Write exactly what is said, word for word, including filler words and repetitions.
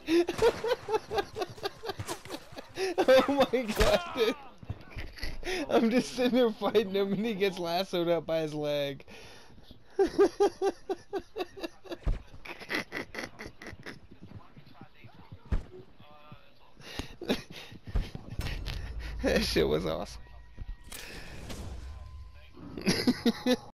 Oh my god, dude. I'm just sitting there fighting him and he gets lassoed up by his leg. That shit was awesome.